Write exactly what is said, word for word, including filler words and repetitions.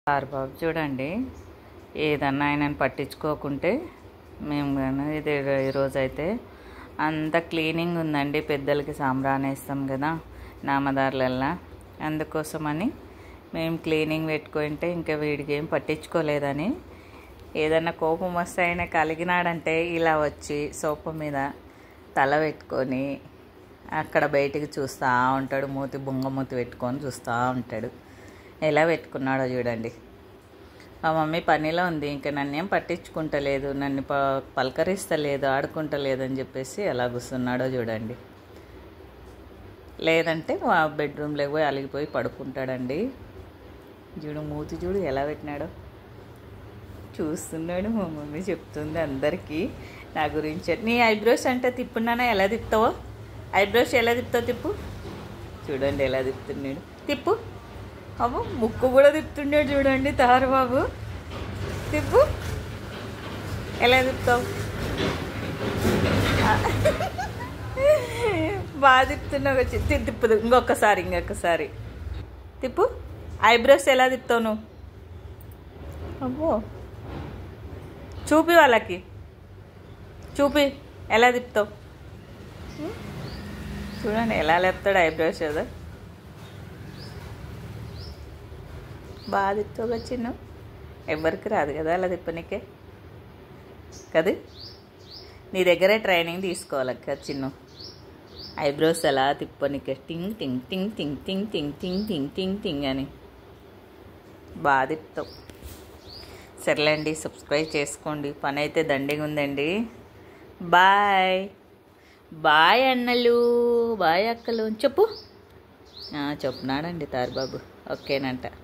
బాబు చూడండి, ఏదన్నా ఆయనని పట్టించుకోకుంటే మేము కానీ ఇది ఈరోజైతే అంత క్లీనింగ్ ఉందండి. పెద్దలకి సాంబ్రాణేస్తాం కదా నామదారులల్లా, అందుకోసమని మేము క్లీనింగ్ పెట్టుకుంటే ఇంకా వీడికి ఏం పట్టించుకోలేదని, ఏదన్నా కోపం వస్తే ఆయన కలిగినాడంటే ఇలా వచ్చి సోఫా మీద తల పెట్టుకొని అక్కడ బయటికి చూస్తూ ఉంటాడు. మూతి బొంగ మూతి పెట్టుకొని చూస్తూ ఉంటాడు. ఎలా పెట్టుకున్నాడో చూడండి. మా మమ్మీ పనిలో ఉంది, ఇంకా నన్ను ఏం పట్టించుకుంటలేదు, నన్ను ప పలకరిస్తలేదు, ఆడుకుంటలేదు అని చెప్పేసి ఎలా కూర్చున్నాడో చూడండి. లేదంటే మా బెడ్రూమ్లోకి పోయి అలిగిపోయి పడుకుంటాడండి. చూడు మూతి చూడు ఎలా పెట్టినాడో చూస్తున్నాడు. మా మమ్మీ చెప్తుంది అందరికీ నా గురించి. నీ ఐబ్రోస్ అంటే తిప్పున్నానా, ఎలా తిప్పుతావో ఐబ్రోస్ ఎలా తిప్పుతావు తిప్పు. చూడండి ఎలా తిప్పుతున్నాడు, తిప్పు. అబ్బో ముక్కు కూడా తిప్పుతున్నాడు చూడండి తారు బాబు. తిప్పు, ఎలా తిప్పుతావు, బాగా తిప్పుతున్నావు. వచ్చి తిప్పుదు ఇంకొకసారి ఇంకొకసారి తిప్పు. ఐబ్రోస్ ఎలా తిప్పుతావు నువ్వు? అబ్బో చూపి, వాళ్ళకి చూపి ఎలా తిప్పుతావు. చూడండి ఎలా లేపుతాడు ఐబ్రోస్ కదా. బాగా తిప్పుతావుగా చిన్న, ఎవరికి రాదు కదా అలా తిప్పనికే కదా. నీ దగ్గరే ట్రైనింగ్ తీసుకోవాలి చిన్న, ఐబ్రోస్ ఎలా తిప్పనికే. టింగ్ టింగ్ టింగ్ టింగ్ టింగ్ టింగ్ టింగ్ టింగ్ టింగ్ టింగ్ అని బాగా తిప్పుతావు. సర్లేండి, సబ్స్క్రైబ్ చేసుకోండి. పని అయితే దండిగా ఉందండి. బాయ్ బాయ్ అన్నలు, బాయ్ అక్కలు చెప్పు. చెప్తున్నాడండి తారుబాబు. ఓకేనంట.